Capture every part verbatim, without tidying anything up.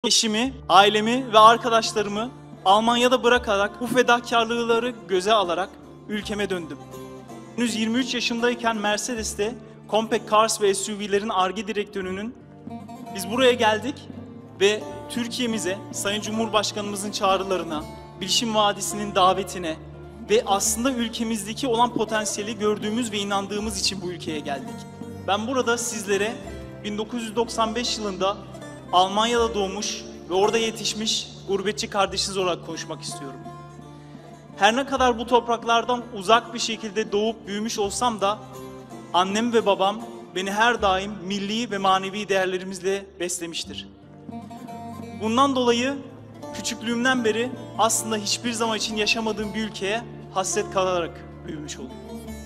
Eşimi, ailemi ve arkadaşlarımı Almanya'da bırakarak bu fedakarlıkları göze alarak ülkeme döndüm. Henüz yirmi üç yaşındayken Mercedes'te Compact Cars ve S U V'lerin Ar-Ge direktörünün biz buraya geldik ve Türkiye'mize, Sayın Cumhurbaşkanımızın çağrılarına, Bilişim Vadisi'nin davetine ve aslında ülkemizdeki olan potansiyeli gördüğümüz ve inandığımız için bu ülkeye geldik. Ben burada sizlere bin dokuz yüz doksan beş yılında Almanya'da doğmuş ve orada yetişmiş gurbetçi kardeşiniz olarak konuşmak istiyorum. Her ne kadar bu topraklardan uzak bir şekilde doğup büyümüş olsam da annem ve babam beni her daim milli ve manevi değerlerimizle beslemiştir. Bundan dolayı küçüklüğümden beri aslında hiçbir zaman için yaşamadığım bir ülkeye hasret kalarak büyümüş oldum.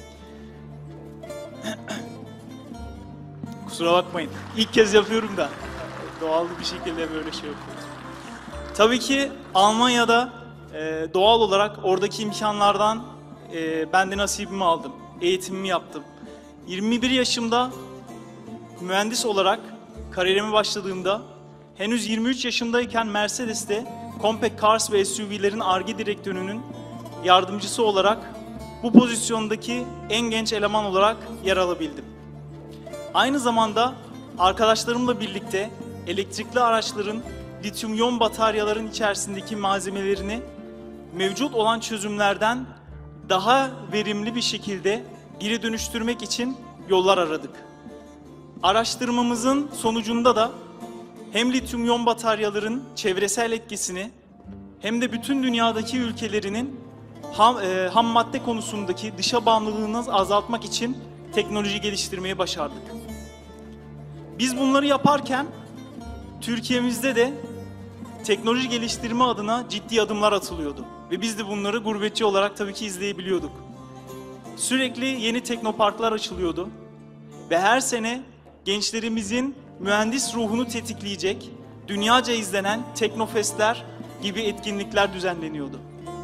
Kusura bakmayın. İlk kez yapıyorum da doğal bir şekilde böyle şey yapıyoruz. Tabii ki Almanya'da e, doğal olarak oradaki imkanlardan e, ben de nasibimi aldım. Eğitimimi yaptım. yirmi bir yaşımda mühendis olarak kariyerime başladığımda henüz yirmi üç yaşındayken Mercedes'te Compact Cars ve S U V'lerin Ar-Ge direktörünün yardımcısı olarak bu pozisyondaki en genç eleman olarak yer alabildim. Aynı zamanda arkadaşlarımla birlikte elektrikli araçların lityum-iyon bataryaların içerisindeki malzemelerini mevcut olan çözümlerden daha verimli bir şekilde geri dönüştürmek için yollar aradık. Araştırmamızın sonucunda da hem lityum-iyon bataryaların çevresel etkisini hem de bütün dünyadaki ülkelerinin ham, e, ham madde konusundaki dışa bağımlılığını azaltmak için teknoloji geliştirmeyi başardık. Biz bunları yaparken Türkiye'mizde de teknoloji geliştirme adına ciddi adımlar atılıyordu. Ve biz de bunları gurbetçi olarak tabii ki izleyebiliyorduk. Sürekli yeni teknoparklar açılıyordu. Ve her sene gençlerimizin mühendis ruhunu tetikleyecek, dünyaca izlenen teknofestler gibi etkinlikler düzenleniyordu.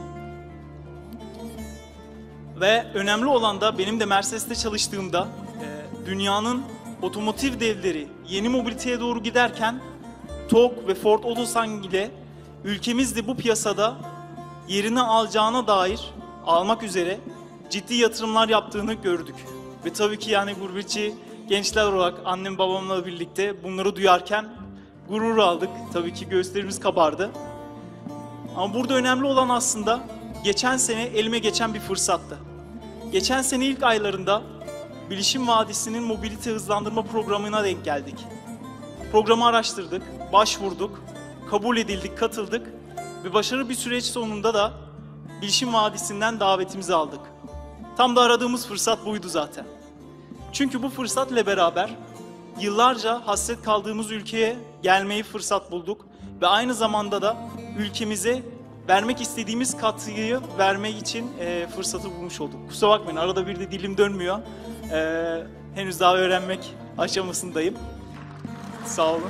Ve önemli olan da benim de Mercedes'te çalıştığımda e, dünyanın otomotiv devleri yeni mobiliteye doğru giderken T O G ve Ford Otosan ile ülkemiz de bu piyasada yerini alacağına dair almak üzere ciddi yatırımlar yaptığını gördük. Ve tabii ki yani gurbetçi gençler olarak annem babamla birlikte bunları duyarken gurur aldık. Tabii ki göğüslerimiz kabardı. Ama burada önemli olan aslında geçen sene elime geçen bir fırsattı. Geçen sene ilk aylarında Bilişim Vadisi'nin mobilite hızlandırma programına denk geldik. Programı araştırdık, başvurduk, kabul edildik, katıldık ve başarılı bir süreç sonunda da Bilişim Vadisi'nden davetimizi aldık. Tam da aradığımız fırsat buydu zaten. Çünkü bu fırsatla beraber yıllarca hasret kaldığımız ülkeye gelmeyi fırsat bulduk ve aynı zamanda da ülkemize vermek istediğimiz katkıyı vermek için e, fırsatı bulmuş olduk. Kusura bakmayın, arada bir de dilim dönmüyor. E, henüz daha öğrenmek aşamasındayım. Sağ olun.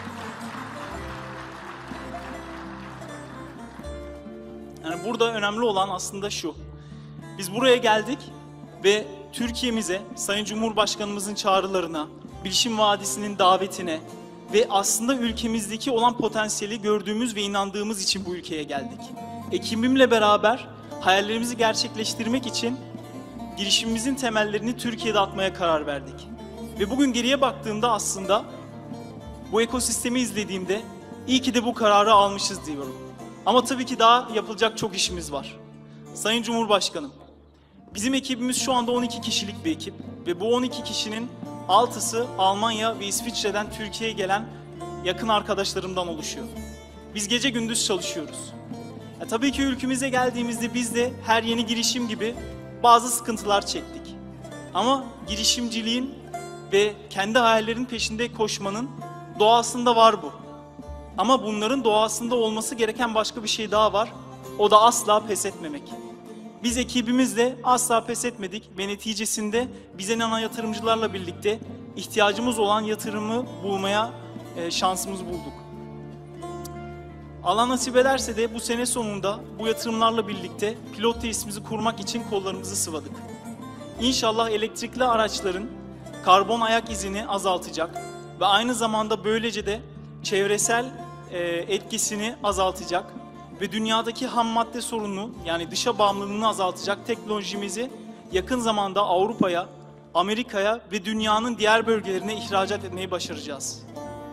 Yani burada önemli olan aslında şu. Biz buraya geldik ve Türkiye'mize, Sayın Cumhurbaşkanımızın çağrılarına, Bilişim Vadisi'nin davetine ve aslında ülkemizdeki olan potansiyeli gördüğümüz ve inandığımız için bu ülkeye geldik. Ekibimle beraber hayallerimizi gerçekleştirmek için girişimimizin temellerini Türkiye'de atmaya karar verdik. Ve bugün geriye baktığımda aslında bu ekosistemi izlediğimde iyi ki de bu kararı almışız diyorum. Ama tabii ki daha yapılacak çok işimiz var. Sayın Cumhurbaşkanım, bizim ekibimiz şu anda on iki kişilik bir ekip ve bu on iki kişinin altısı Almanya ve İsviçre'den Türkiye'ye gelen yakın arkadaşlarımdan oluşuyor. Biz gece gündüz çalışıyoruz. Ya, tabii ki ülkemize geldiğimizde biz de her yeni girişim gibi bazı sıkıntılar çektik. Ama girişimciliğin ve kendi hayallerin peşinde koşmanın doğasında var bu. Ama bunların doğasında olması gereken başka bir şey daha var. O da asla pes etmemek. Biz ekibimizle asla pes etmedik ve neticesinde bize inanan yatırımcılarla birlikte ihtiyacımız olan yatırımı bulmaya e, şansımız bulduk. Allah nasip ederse de bu sene sonunda bu yatırımlarla birlikte pilot tesisimizi kurmak için kollarımızı sıvadık. İnşallah elektrikli araçların karbon ayak izini azaltacak ve aynı zamanda böylece de çevresel e, etkisini azaltacak ve dünyadaki ham madde sorununu, yani dışa bağımlılığını azaltacak teknolojimizi yakın zamanda Avrupa'ya, Amerika'ya ve dünyanın diğer bölgelerine ihracat etmeyi başaracağız.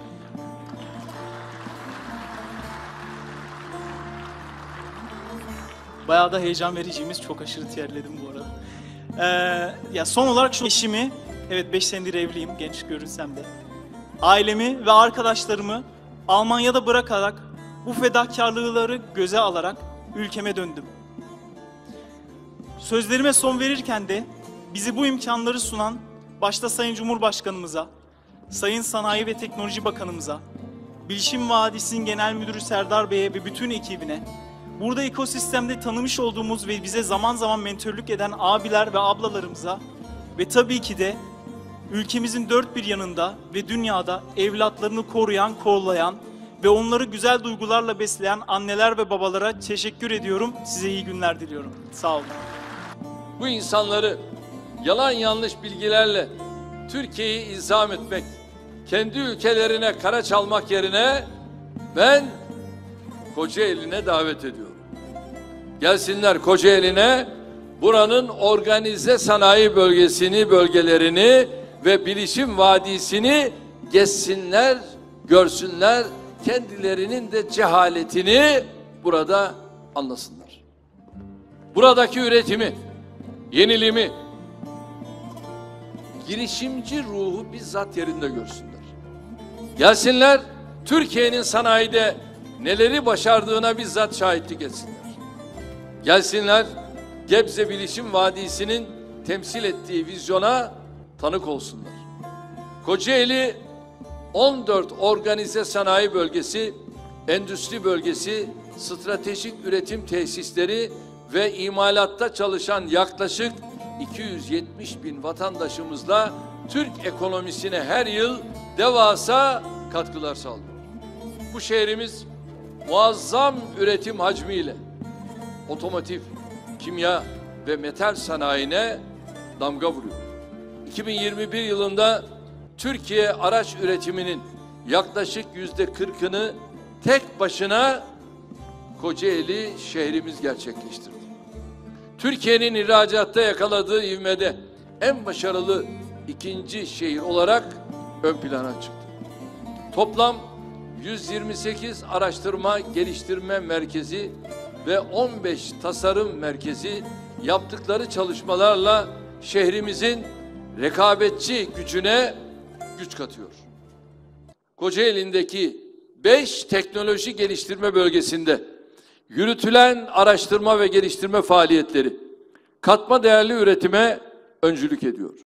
Bayağı da heyecan vericimiz, çok aşırı terledim bu arada. Ee, ya son olarak şu eşimi, evet beş senedir evliyim, genç görünsem de. Ailemi ve arkadaşlarımı Almanya'da bırakarak, bu fedakarlıkları göze alarak ülkeme döndüm. Sözlerime son verirken de bizi bu imkanları sunan başta Sayın Cumhurbaşkanımıza, Sayın Sanayi ve Teknoloji Bakanımıza, Bilişim Vadisi'nin Genel Müdürü Serdar Bey'e ve bütün ekibine, burada ekosistemde tanımış olduğumuz ve bize zaman zaman mentörlük eden abiler ve ablalarımıza ve tabii ki de ülkemizin dört bir yanında ve dünyada evlatlarını koruyan, kollayan ve onları güzel duygularla besleyen anneler ve babalara teşekkür ediyorum. Size iyi günler diliyorum. Sağ olun. Bu insanları yalan yanlış bilgilerle Türkiye'yi izam etmek, kendi ülkelerine kara çalmak yerine ben Kocaeli'ne davet ediyorum. Gelsinler Kocaeli'ne, buranın organize sanayi bölgesini, bölgelerini ve bilişim vadisini gezsinler, görsünler, kendilerinin de cehaletini burada anlasınlar. Buradaki üretimi, yenilimi, girişimci ruhu bizzat yerinde görsünler. Gelsinler, Türkiye'nin sanayide neleri başardığına bizzat şahitlik etsinler. Gelsinler, Gebze Bilişim Vadisi'nin temsil ettiği vizyona tanık olsunlar. Kocaeli on dört organize sanayi bölgesi, endüstri bölgesi, stratejik üretim tesisleri ve imalatta çalışan yaklaşık iki yüz yetmiş bin vatandaşımızla Türk ekonomisine her yıl devasa katkılar sağlıyor. Bu şehrimiz muazzam üretim hacmiyle otomotiv, kimya ve metal sanayine damga vuruyor. iki bin yirmi bir yılında Türkiye araç üretiminin yaklaşık yüzde kırkını tek başına Kocaeli şehrimiz gerçekleştirdi. Türkiye'nin ihracatta yakaladığı ivmede en başarılı ikinci şehir olarak ön plana çıktı. Toplam yüz yirmi sekiz araştırma geliştirme merkezi ve on beş tasarım merkezi yaptıkları çalışmalarla şehrimizin rekabetçi gücüne güç katıyor. Kocaeli'ndeki beş teknoloji geliştirme bölgesinde yürütülen araştırma ve geliştirme faaliyetleri katma değerli üretime öncülük ediyor.